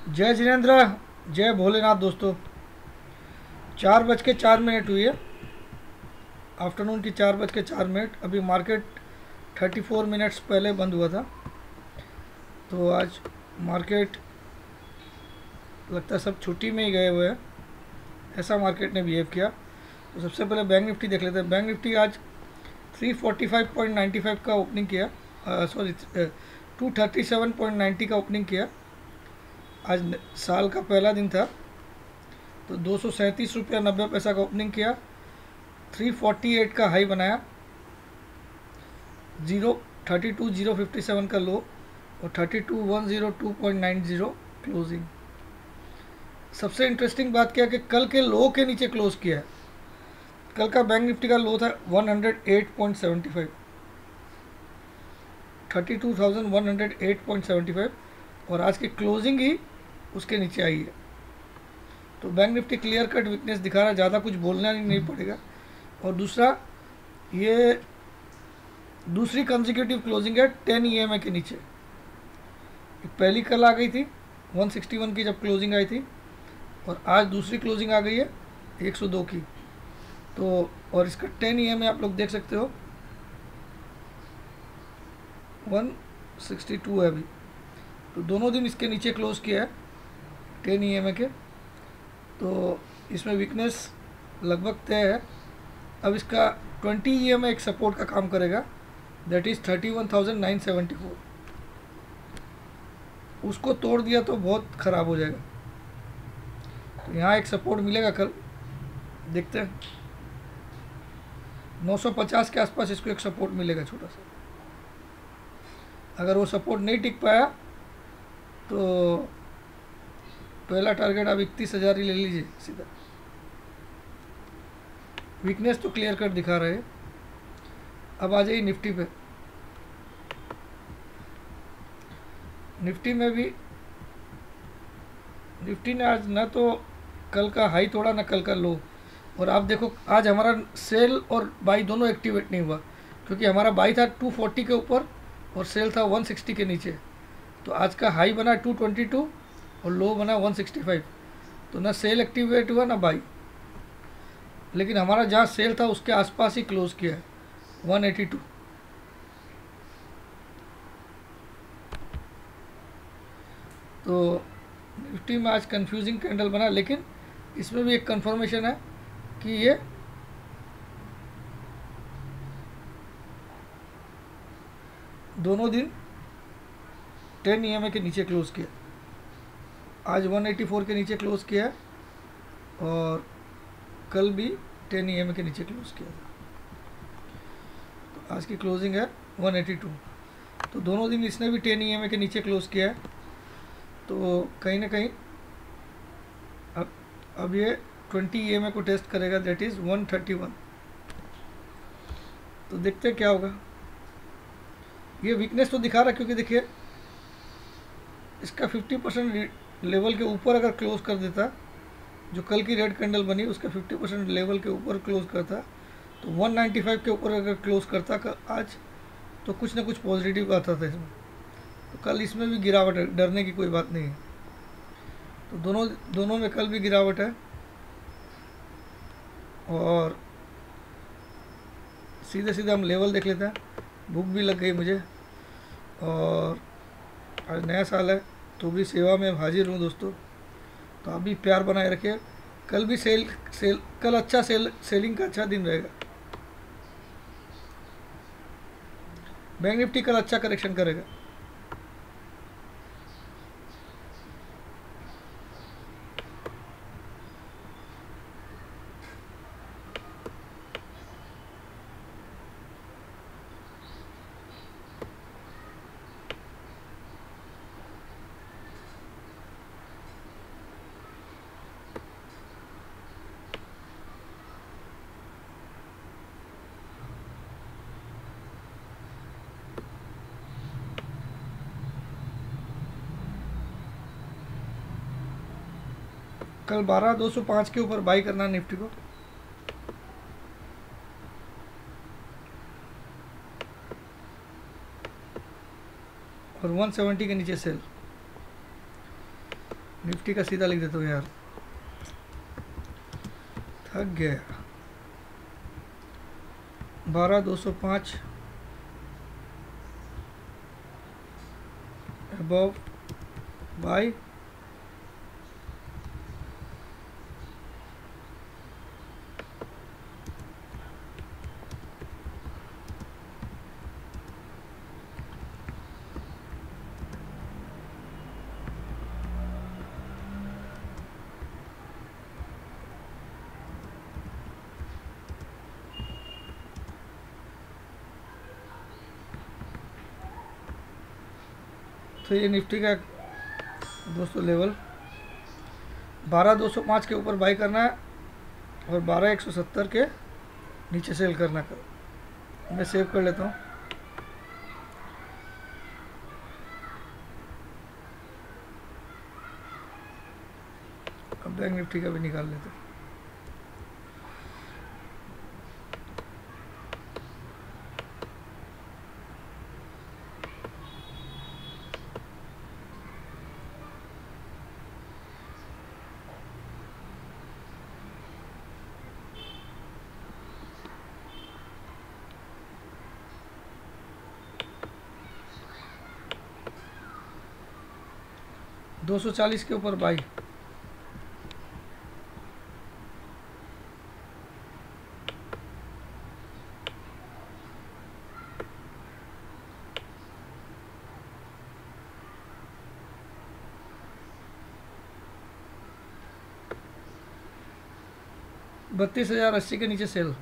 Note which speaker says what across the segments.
Speaker 1: जय जिनेन्द्र, जय भोलेनाथ दोस्तों। 4:04 हुई है, आफ्टरनून की 4:04। अभी मार्केट 34 मिनट्स पहले बंद हुआ था। तो आज मार्केट लगता है सब छुट्टी में ही गए हुए हैं, ऐसा मार्केट ने बिहेव किया। तो सबसे पहले बैंक निफ्टी देख लेते हैं। बैंक निफ्टी आज 345.95 का ओपनिंग किया, सॉरी 237.90 का ओपनिंग किया। आज साल का पहला दिन था, तो 237 रुपया 90 पैसा का ओपनिंग किया। 348 का हाई बनाया, 32,057 का लो और 32,102.90 क्लोजिंग। सबसे इंटरेस्टिंग बात क्या है कि कल के लो के नीचे क्लोज किया है। कल का बैंक निफ्टी का लो था 108.75, 32,108.75, और आज की क्लोजिंग ही उसके नीचे आई है। तो bank Nifty clear cut weakness दिखा रहा है, ज़्यादा कुछ बोलना नहीं पड़ेगा। और दूसरा, ये दूसरी कंसेक्यूटिव क्लोजिंग है 10 EMA के नीचे। पहली कल आ गई थी 161 की जब क्लोजिंग आई थी, और आज दूसरी क्लोजिंग आ गई है 102 की। तो और इसका 10 EMA आप लोग देख सकते हो 162 है अभी। तो दोनों दिन इसके नीचे क्लोज किया है 10 EMA के, तो इसमें वीकनेस लगभग तय है। अब इसका 20 EMA एक सपोर्ट का काम करेगा, दैट इज़ 31,974। उसको तोड़ दिया तो बहुत ख़राब हो जाएगा। तो यहाँ एक सपोर्ट मिलेगा कल, देखते हैं। 950 के आसपास इसको एक सपोर्ट मिलेगा छोटा सा। अगर वो सपोर्ट नहीं टिक पाया तो पहला टारगेट आप 31,000 ही ले लीजिए सीधा। वीकनेस तो क्लियर कट दिखा रहे हैं। अब आ जाइए निफ्टी पे। निफ्टी में भी निफ्टी ने आज ना तो कल का हाई तोड़ा ना कल का लो। और आप देखो आज हमारा सेल और बाई दोनों एक्टिवेट नहीं हुआ, क्योंकि हमारा बाई था 240 के ऊपर और सेल था 160 के नीचे। तो आज का हाई बना 222 और लो बना 165। तो ना सेल एक्टिवेट हुआ ना बाई, लेकिन हमारा जहाँ सेल था उसके आसपास ही क्लोज किया है 182। तो निफ्टी में आज कंफ्यूजिंग कैंडल बना, लेकिन इसमें भी एक कंफर्मेशन है कि ये दोनों दिन 10 EMA के नीचे क्लोज किया। आज 184 के नीचे क्लोज किया है और कल भी 10 EMA के नीचे क्लोज किया। तो आज की क्लोजिंग है 182। तो दोनों दिन इसने भी 10 EMA के नीचे क्लोज किया है। तो कहीं ना कहीं अब ये 20 EMA को टेस्ट करेगा, दैट इज़ 131। तो देखते हैं क्या होगा। ये वीकनेस तो दिखा रहा है, क्योंकि देखिए इसका 50% लेवल के ऊपर अगर क्लोज कर देता, जो कल की रेड कैंडल बनी उसका 50% लेवल के ऊपर क्लोज करता, तो 195 के ऊपर अगर क्लोज करता आज, तो कुछ ना कुछ पॉजिटिव आता था इसमें। तो कल इसमें भी गिरावट है, डरने की कोई बात नहीं है। तो दोनों में कल भी गिरावट है। और सीधे सीधे हम लेवल देख लेते हैं। भूख भी लग गई मुझे, और आज नया साल है तो भी सेवा में हाजिर हूँ दोस्तों। तो आप भी प्यार बनाए रखिए। कल भी कल अच्छा सेलिंग का अच्छा दिन रहेगा। बैंक निफ्टी कल अच्छा करेक्शन करेगा। कल 12,205 के ऊपर बाई करना निफ्टी को। और 170 के नीचे सेल। निफ्टी का सीधा लिख देता हूँ यार, थक गया। 12,205 अबव बाय। तो ये निफ्टी का दोस्तों लेवल 12,205 के ऊपर बाई करना है और 12,170 के नीचे सेल करना है। मैं सेव कर लेता हूँ। अब बैंक निफ्टी का भी निकाल लेते हैं। दो 240 के ऊपर बाई। $32,080 के नीचे सेल।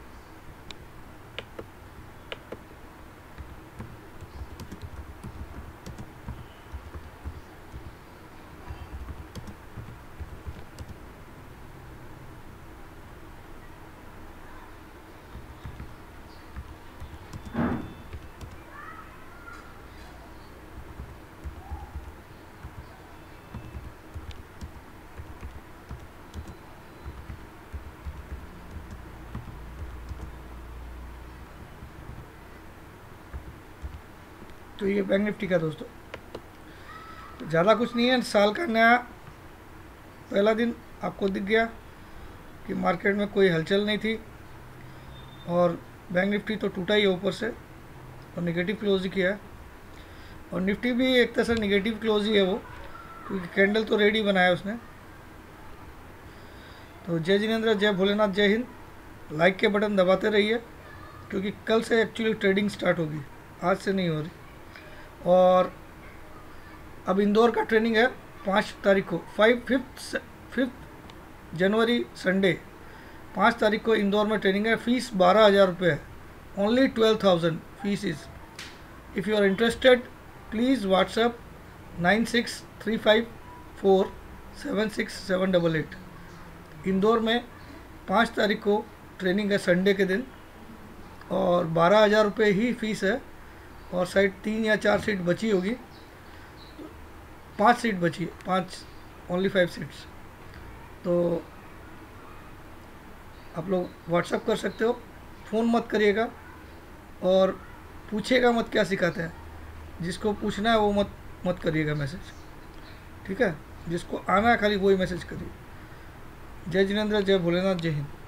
Speaker 1: तो ये बैंक निफ्टी का दोस्तों, तो ज़्यादा कुछ नहीं है। साल का नया पहला दिन आपको दिख गया कि मार्केट में कोई हलचल नहीं थी और बैंक निफ्टी तो टूटा ही है ऊपर से और निगेटिव क्लोज ही किया है। और निफ्टी भी एक तरह से निगेटिव क्लोज ही है वो, क्योंकि कैंडल तो रेडी बनाया उसने। तो जय जिनेंद्र, जय भोलेनाथ, जय हिंद। लाइक के बटन दबाते रहिए, क्योंकि कल से एक्चुअली ट्रेडिंग स्टार्ट होगी, आज से नहीं हो रही। और अब इंदौर का ट्रेनिंग है 5 तारीख को, 5 जनवरी संडे 5 तारीख को इंदौर में ट्रेनिंग है। फीस 12,000 रुपये है, only 12,000 fees is. If you are interested please WhatsApp 9635476788। Indore में 5 तारीख को ट्रेनिंग है, संडे के दिन, और 12,000 रुपये ही फीस है। और शायद 3 या 4 सीट बची होगी, 5 सीट बची है, 5 ओनली 5 सीट्स। तो आप लोग व्हाट्सअप कर सकते हो, फ़ोन मत करिएगा और पूछेगा मत क्या सिखाते हैं। जिसको पूछना है वो मत करिएगा मैसेज, ठीक है। जिसको आना है खाली वही मैसेज करिए। जय जिनेंद्र, जय भोलेनाथ, जय हिंद।